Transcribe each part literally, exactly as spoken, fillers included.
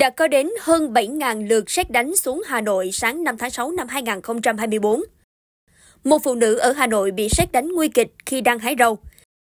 đã có đến hơn bảy nghìn lượt sét đánh xuống Hà Nội sáng năm tháng sáu năm hai nghìn không trăm hai mươi tư. Một phụ nữ ở Hà Nội bị sét đánh nguy kịch khi đang hái rau.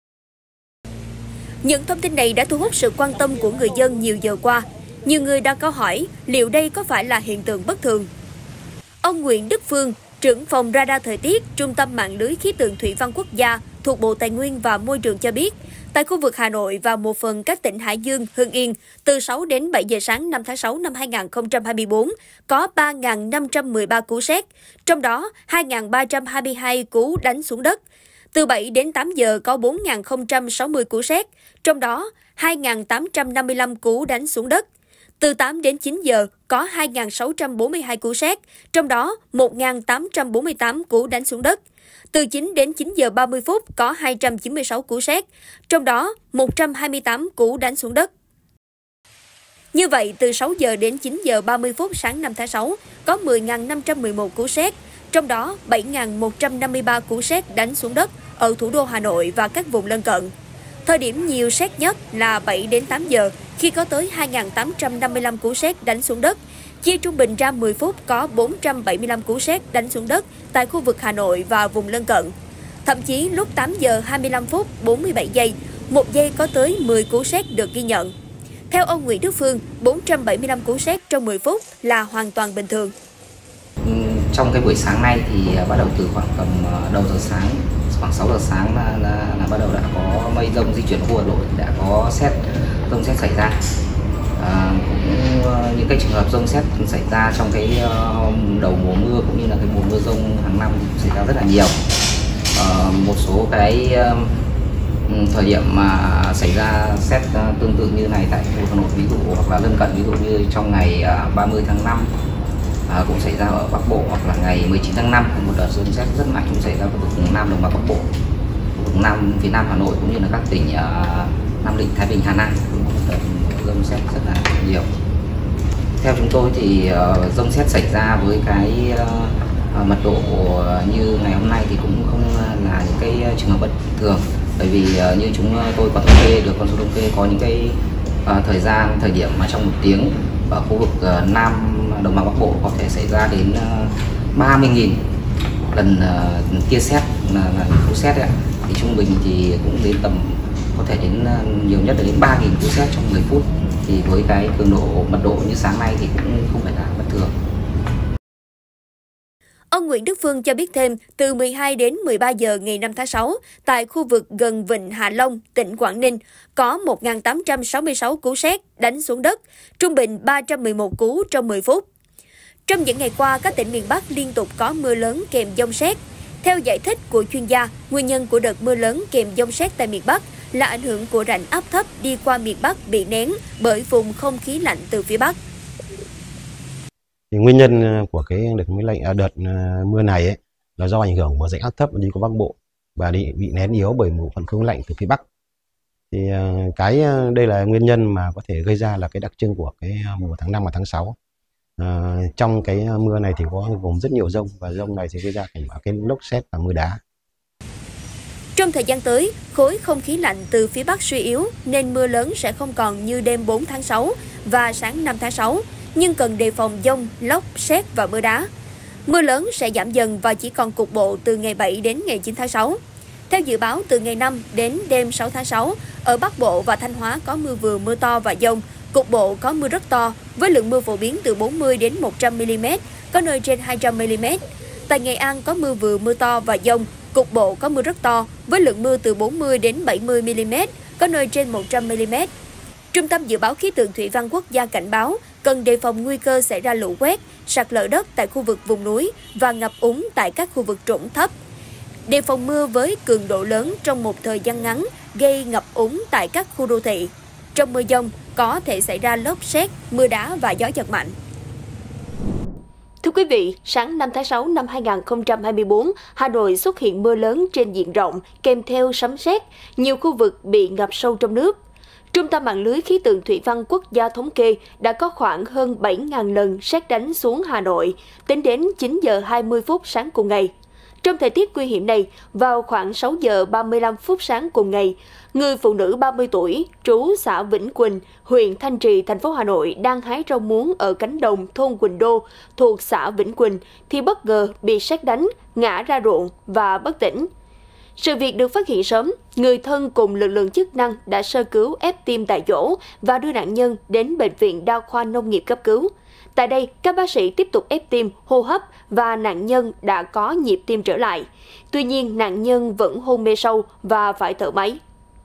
Những thông tin này đã thu hút sự quan tâm của người dân nhiều giờ qua. Nhiều người đang câu hỏi liệu đây có phải là hiện tượng bất thường. Ông Nguyễn Đức Phương, trưởng phòng radar thời tiết, Trung tâm mạng lưới khí tượng thủy văn quốc gia thuộc Bộ Tài nguyên và Môi trường cho biết, tại khu vực Hà Nội và một phần các tỉnh Hải Dương, Hưng Yên, từ sáu đến bảy giờ sáng năm tháng sáu năm hai nghìn không trăm hai mươi tư, có ba nghìn năm trăm mười ba cú sét, trong đó hai nghìn ba trăm hai mươi hai cú đánh xuống đất. Từ bảy đến tám giờ có bốn nghìn không trăm sáu mươi cú sét, trong đó hai nghìn tám trăm năm mươi lăm cú đánh xuống đất. Từ tám đến chín giờ có hai nghìn sáu trăm bốn mươi hai cú sét, trong đó một nghìn tám trăm bốn mươi tám cú đánh xuống đất. Từ chín đến chín giờ ba mươi phút có hai trăm chín mươi sáu cú sét, trong đó một trăm hai mươi tám cú đánh xuống đất. Như vậy, từ sáu giờ đến chín giờ ba mươi phút sáng năm tháng sáu có mười nghìn năm trăm mười một cú sét, trong đó bảy nghìn một trăm năm mươi ba cú sét đánh xuống đất ở thủ đô Hà Nội và các vùng lân cận. Thời điểm nhiều sét nhất là bảy đến tám giờ khi có tới hai nghìn tám trăm năm mươi lăm cú sét đánh xuống đất. Chia trung bình ra mười phút có bốn trăm bảy mươi lăm cú sét đánh xuống đất tại khu vực Hà Nội và vùng lân cận. Thậm chí lúc tám giờ hai mươi lăm phút bốn mươi bảy giây, một giây có tới mười cú sét được ghi nhận. Theo ông Nguyễn Đức Phương, bốn trăm bảy mươi lăm cú sét trong mười phút là hoàn toàn bình thường. Trong cái buổi sáng nay thì bắt đầu từ khoảng tầm đầu giờ sáng, khoảng sáu giờ sáng là, là, là bắt đầu đã có mây rông di chuyển khu Hà Nội, đã có sét rông sét xảy ra. À, cũng những cái trường hợp rông sét xảy ra trong cái uh, đầu mùa mưa cũng như là cái mùa mưa rông hàng năm thì xảy ra rất là nhiều. Uh, một số cái uh, thời điểm mà xảy ra sét uh, tương tự như này tại khu Hà Nội, ví dụ hoặc là lân cận, ví dụ như trong ngày uh, ba mươi tháng năm uh, cũng xảy ra ở Bắc Bộ, hoặc là ngày mười chín tháng năm một đợt rông sét rất mạnh cũng xảy ra khu vực Nam Đồng bằng Bắc Bộ, khu vực Nam phía Nam Hà Nội cũng như là các tỉnh uh, Nam Định, Thái Bình, Hà Nam cũng đợt rông sét rất là nhiều. Theo chúng tôi thì uh, rông sét xảy ra với cái uh, mật độ như ngày hôm nay thì cũng không là những cái trường hợp bất thường, bởi vì uh, như chúng tôi có thống kê được con số thống kê có những cái uh, thời gian thời điểm mà trong một tiếng ở khu vực uh, Nam Đồng bằng Bắc Bộ có thể xảy ra đến uh, ba mươi nghìn lần uh, tia sét là, là cú sét đấy. Thì trung bình thì cũng đến tầm có thể đến uh, nhiều nhất là đến ba nghìn cú sét trong mười phút. Thì với cái cường độ mật độ như sáng nay thì cũng không phải là bất thường. Ông Nguyễn Đức Phương cho biết thêm, từ mười hai đến mười ba giờ ngày năm tháng sáu, tại khu vực gần Vịnh Hạ Long, tỉnh Quảng Ninh, có một nghìn tám trăm sáu mươi sáu cú sét đánh xuống đất, trung bình ba trăm mười một cú trong mười phút. Trong những ngày qua, các tỉnh miền Bắc liên tục có mưa lớn kèm dông sét. Theo giải thích của chuyên gia, nguyên nhân của đợt mưa lớn kèm dông sét tại miền Bắc là ảnh hưởng của rãnh áp thấp đi qua miền Bắc bị nén bởi vùng không khí lạnh từ phía Bắc. Thì nguyên nhân của cái đợt mưa lạnh, đợt mưa này ấy, là do ảnh hưởng của rãnh áp thấp đi qua Bắc Bộ và đi, bị nén yếu bởi một phần không lạnh từ phía Bắc. Thì cái đây là nguyên nhân mà có thể gây ra là cái đặc trưng của cái mùa tháng năm và tháng sáu. À, trong cái mưa này thì có gồm rất nhiều dông, và dông này thì gây ra cảnh báo cái lốc sét và mưa đá. Trong thời gian tới, khối không khí lạnh từ phía Bắc suy yếu nên mưa lớn sẽ không còn như đêm bốn tháng sáu và sáng năm tháng sáu, nhưng cần đề phòng dông, lốc, sét và mưa đá. Mưa lớn sẽ giảm dần và chỉ còn cục bộ từ ngày bảy đến ngày chín tháng sáu. Theo dự báo, từ ngày năm đến đêm sáu tháng sáu, ở Bắc Bộ và Thanh Hóa có mưa vừa mưa to và dông, cục bộ có mưa rất to, với lượng mưa phổ biến từ bốn mươi đến một trăm mi li mét, có nơi trên hai trăm mi li mét. Tại Nghệ An có mưa vừa mưa to và dông, cục bộ có mưa rất to, với lượng mưa từ bốn mươi đến bảy mươi mi li mét, có nơi trên một trăm mi li mét. Trung tâm Dự báo Khí tượng Thủy văn Quốc gia cảnh báo cần đề phòng nguy cơ xảy ra lũ quét, sạt lở đất tại khu vực vùng núi và ngập úng tại các khu vực trũng thấp. Đề phòng mưa với cường độ lớn trong một thời gian ngắn gây ngập úng tại các khu đô thị. Trong mưa dông có thể xảy ra lốc sét, mưa đá và gió giật mạnh. Thưa quý vị, sáng năm tháng sáu năm hai nghìn không trăm hai mươi tư, Hà Nội xuất hiện mưa lớn trên diện rộng kèm theo sấm sét, nhiều khu vực bị ngập sâu trong nước. Trung tâm mạng lưới khí tượng thủy văn quốc gia thống kê đã có khoảng hơn bảy nghìn lần sét đánh xuống Hà Nội, tính đến chín giờ hai mươi phút sáng cùng ngày. Trong thời tiết nguy hiểm này, vào khoảng sáu giờ ba mươi lăm phút sáng cùng ngày, Người phụ nữ ba mươi tuổi, trú xã Vĩnh Quỳnh, huyện Thanh Trì, thành phố Hà Nội đang hái rau muống ở cánh đồng thôn Quỳnh Đô thuộc xã Vĩnh Quỳnh thì bất ngờ bị sét đánh, ngã ra ruộng và bất tỉnh. Sự việc được phát hiện sớm, người thân cùng lực lượng chức năng đã sơ cứu ép tim tại chỗ và đưa nạn nhân đến Bệnh viện Đa khoa Nông nghiệp cấp cứu. Tại đây, các bác sĩ tiếp tục ép tim, hô hấp và nạn nhân đã có nhịp tim trở lại. Tuy nhiên, nạn nhân vẫn hôn mê sâu và phải thở máy.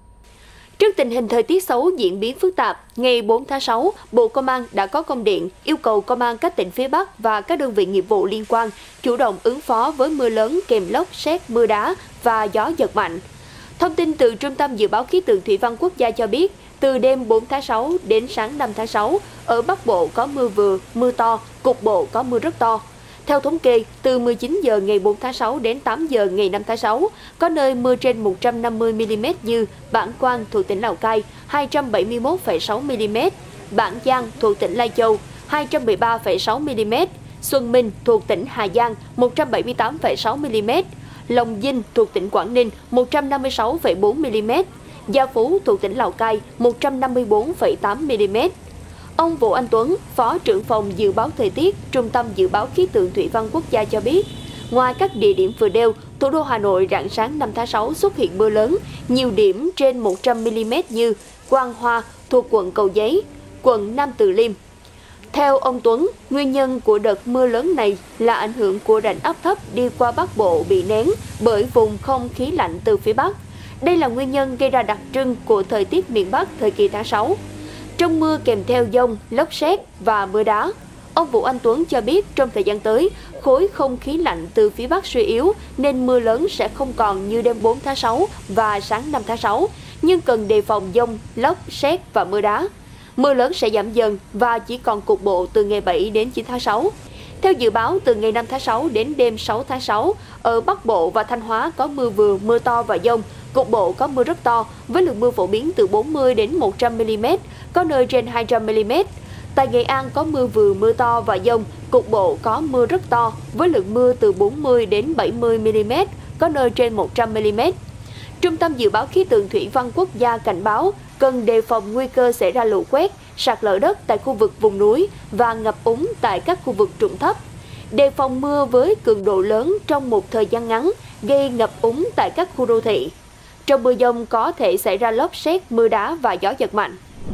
Trước tình hình thời tiết xấu diễn biến phức tạp, ngày bốn tháng sáu, Bộ Công an đã có công điện yêu cầu Công an các tỉnh phía Bắc và các đơn vị nghiệp vụ liên quan chủ động ứng phó với mưa lớn kèm lốc, sét, mưa đá và gió giật mạnh. Thông tin từ Trung tâm Dự báo Khí tượng Thủy văn Quốc gia cho biết, từ đêm bốn tháng sáu đến sáng năm tháng sáu, ở Bắc Bộ có mưa vừa, mưa to, cục bộ có mưa rất to. Theo thống kê, từ mười chín giờ ngày bốn tháng sáu đến tám giờ ngày năm tháng sáu, có nơi mưa trên một trăm năm mươi mi-li-mét như Bản Quang thuộc tỉnh Lào Cai hai trăm bảy mươi mốt phẩy sáu mi-li-mét, Bản Giang thuộc tỉnh Lai Châu hai trăm mười ba phẩy sáu mi-li-mét, Xuân Minh thuộc tỉnh Hà Giang một trăm bảy mươi tám phẩy sáu mi-li-mét, Long Vinh thuộc tỉnh Quảng Ninh một trăm năm mươi sáu phẩy bốn mi-li-mét, Gia Phú thuộc tỉnh Lào Cai một trăm năm mươi bốn phẩy tám mi-li-mét. Ông Vũ Anh Tuấn, Phó trưởng phòng Dự báo Thời tiết, Trung tâm Dự báo Khí tượng Thủy văn Quốc gia cho biết, ngoài các địa điểm vừa nêu, thủ đô Hà Nội rạng sáng năm tháng sáu xuất hiện mưa lớn, nhiều điểm trên một trăm mi-li-mét như Quang Hoa thuộc quận Cầu Giấy, quận Nam Từ Liêm. Theo ông Tuấn, nguyên nhân của đợt mưa lớn này là ảnh hưởng của rãnh áp thấp đi qua Bắc Bộ bị nén bởi vùng không khí lạnh từ phía Bắc. Đây là nguyên nhân gây ra đặc trưng của thời tiết miền Bắc thời kỳ tháng sáu. Trong mưa kèm theo dông, lốc sét và mưa đá, ông Vũ Anh Tuấn cho biết trong thời gian tới, khối không khí lạnh từ phía Bắc suy yếu nên mưa lớn sẽ không còn như đêm bốn tháng sáu và sáng năm tháng sáu, nhưng cần đề phòng dông, lốc, sét và mưa đá. Mưa lớn sẽ giảm dần và chỉ còn cục bộ từ ngày bảy đến chín tháng sáu. Theo dự báo, từ ngày năm tháng sáu đến đêm sáu tháng sáu, ở Bắc Bộ và Thanh Hóa có mưa vừa, mưa to và dông, cục bộ có mưa rất to, với lượng mưa phổ biến từ bốn mươi đến một trăm mi-li-mét, có nơi trên hai trăm mi-li-mét. Tại Nghệ An có mưa vừa, mưa to và dông, cục bộ có mưa rất to, với lượng mưa từ bốn mươi đến bảy mươi mi-li-mét, có nơi trên một trăm mi-li-mét. Trung tâm Dự báo Khí tượng Thủy văn Quốc gia cảnh báo cần đề phòng nguy cơ xảy ra lũ quét, sạt lở đất tại khu vực vùng núi và ngập úng tại các khu vực trũng thấp. Đề phòng mưa với cường độ lớn trong một thời gian ngắn, gây ngập úng tại các khu đô thị. Trong mưa dông có thể xảy ra lốc sét, mưa đá và gió giật mạnh.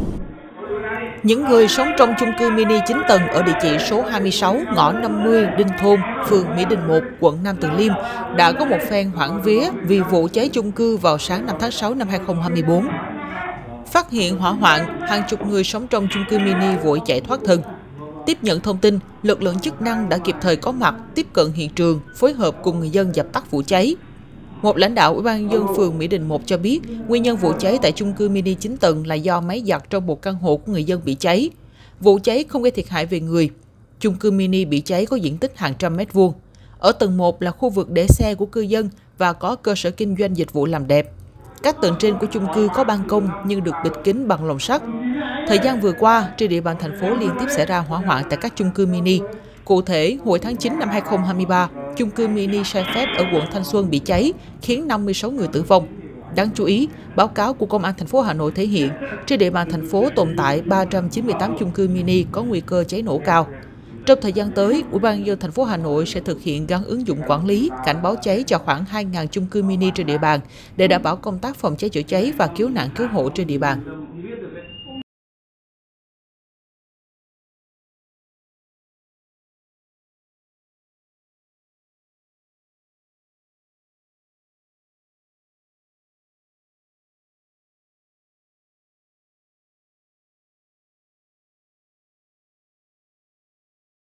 Những người sống trong chung cư mini chín tầng ở địa chỉ số hai mươi sáu ngõ năm mươi Đinh Thôn, phường Mỹ Đình một, quận Nam Từ Liêm đã có một phen hoảng vía vì vụ cháy chung cư vào sáng năm tháng sáu năm hai nghìn không trăm hai mươi tư. Phát hiện hỏa hoạn, hàng chục người sống trong chung cư mini vội chạy thoát thân. Tiếp nhận thông tin, lực lượng chức năng đã kịp thời có mặt, tiếp cận hiện trường, phối hợp cùng người dân dập tắt vụ cháy. Một lãnh đạo Ủy ban nhân dân phường Mỹ Đình một cho biết, nguyên nhân vụ cháy tại chung cư mini chín tầng là do máy giặt trong một căn hộ của người dân bị cháy. Vụ cháy không gây thiệt hại về người. Chung cư mini bị cháy có diện tích hàng trăm mét vuông. Ở tầng một là khu vực để xe của cư dân và có cơ sở kinh doanh dịch vụ làm đẹp. Các tầng trên của chung cư có ban công nhưng được bịt kín bằng lồng sắt. Thời gian vừa qua, trên địa bàn thành phố liên tiếp xảy ra hỏa hoạn tại các chung cư mini. Cụ thể, hồi tháng chín năm hai nghìn không trăm hai mươi ba, chung cư mini sai phép ở quận Thanh Xuân bị cháy, khiến năm mươi sáu người tử vong. Đáng chú ý, báo cáo của Công an thành phố Hà Nội thể hiện, trên địa bàn thành phố tồn tại ba trăm chín mươi tám chung cư mini có nguy cơ cháy nổ cao. Trong thời gian tới, Ủy ban nhân dân thành phố Hà Nội sẽ thực hiện gắn ứng dụng quản lý, cảnh báo cháy cho khoảng hai nghìn chung cư mini trên địa bàn để đảm bảo công tác phòng cháy chữa cháy và cứu nạn cứu hộ trên địa bàn.